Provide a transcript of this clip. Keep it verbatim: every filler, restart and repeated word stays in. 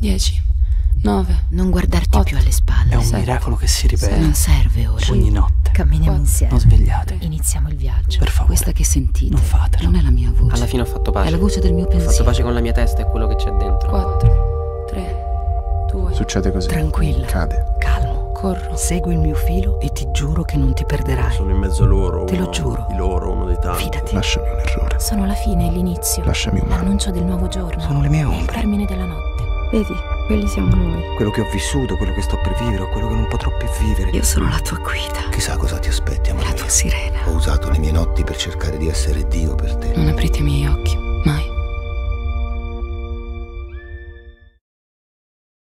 dieci, nove. Non guardarti otto, più alle spalle. È un sette, miracolo che si ripete. Non serve ora. Ogni notte. Camminiamo quattro, insieme. Non svegliate. Iniziamo il viaggio. Per favore. Questa che sentite Non fatelo. non è la mia voce. Alla fine ho fatto pace. È la voce del mio Ho fatto pensiero. pace con la mia testa e quello che c'è dentro. quattro, tre, due. Succede così. Tranquilla. Cade. Calmo. Corro. Segui il mio filo e ti giuro che non ti perderai. Sono in mezzo a loro. Te lo uno giuro. Di loro, uno dei tanti. Fidati. Lasciami un errore. Sono la fine e l'inizio. Lasciami un mano. L'annuncio del nuovo giorno. Sono le mie Il ombre. termine della notte. Vedi, quelli siamo noi. Quello che ho vissuto, quello che sto per vivere o quello che non potrò più vivere. Io sono la tua guida. Chissà cosa ti aspetti, amore La mio. tua sirena. Ho usato le mie notti per cercare di essere Dio per te. Non aprite i miei occhi, mai.